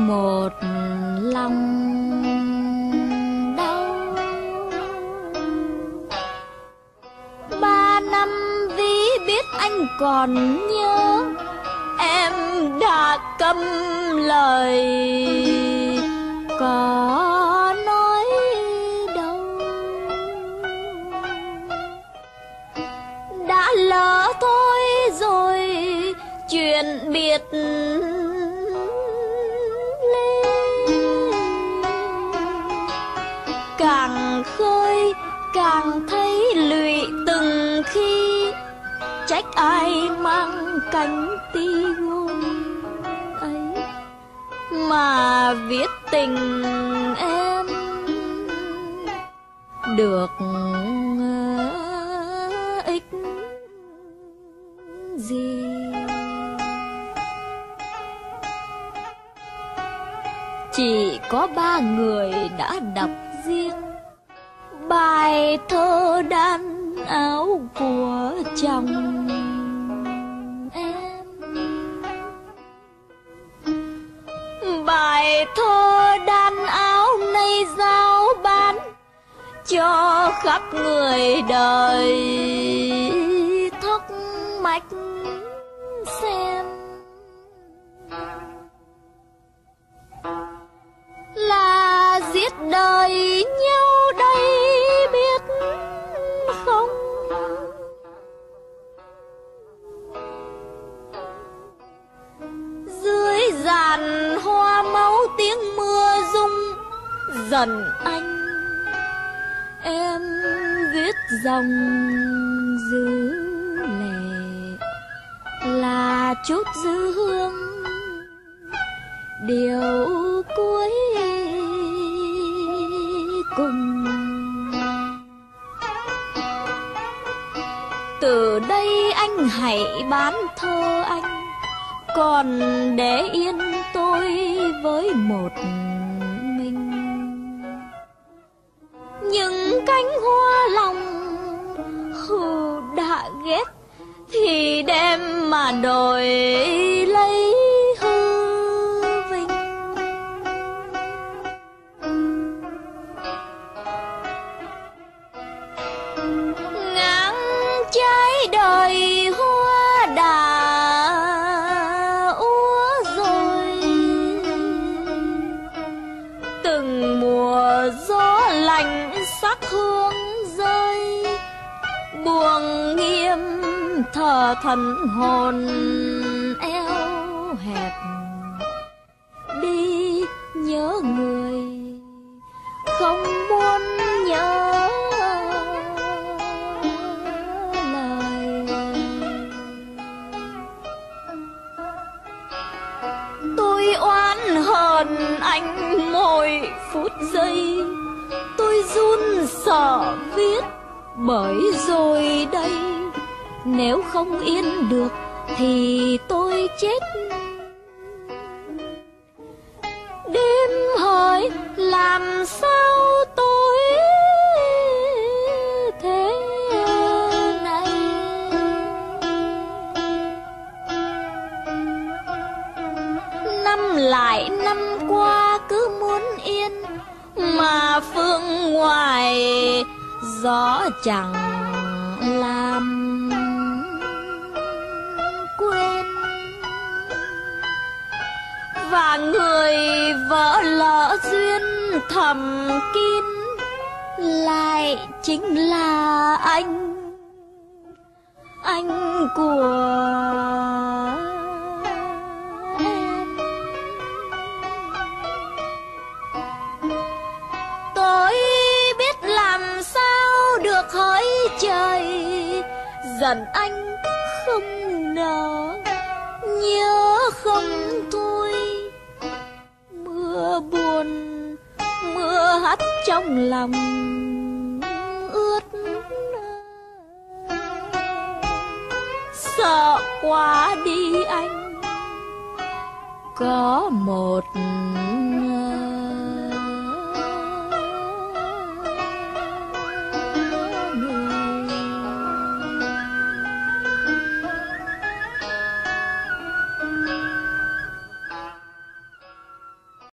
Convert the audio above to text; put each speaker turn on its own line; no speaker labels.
một lòng đau. 3 năm ví biết anh còn nhớ, em đã câm lời có nói đâu. Đã lỡ thôi rồi chuyện biệt ly, càng khơi càng thấy lụy từng khi, trách ai mang cánh ti gôn ấy mà viết tình em được ích gì. Chỉ có 3 người đã đọc riêng bài thơ đan áo của chồng em. Bài thơ đan áo nay giao bán cho khắp người đời thắc mắc xem, là giết đời nhau đây biết không? Dưới giàn hoa máu tiếng mưa rung dần anh, em viết dòng dư lệ là chút dư hương điều cuối cùng. Từ đây anh hãy bán thơ anh, còn để yên tôi với một mình. Những cánh hoa lòng hừ đã ghét thì đem mà đổi lấy hư vinh. Ngang trái đời hoa đã úa rồi, từng mùa gió lạnh sắc hương rơi, buồn nghiêm thờ thần hồn eo hẹp. Đi nhớ người không muốn nhớ lời. Tôi oán hờn anh mỗi phút giây, tôi run sợ viết bởi rồi đây. Nếu không yên được thì tôi chết. Đêm hỏi làm sao tôi thế này? Năm lại năm qua cứ muốn yên, mà phương ngoài gió chẳng làm quên. Và người vợ lỡ duyên thầm kín lại chính là anh của em. Tôi biết làm sao được hỡi trời, giận anh không nỡ, nhớ không thôi. Mưa buồn mưa hắt trong lòng ướt, sợ quá đi anh có một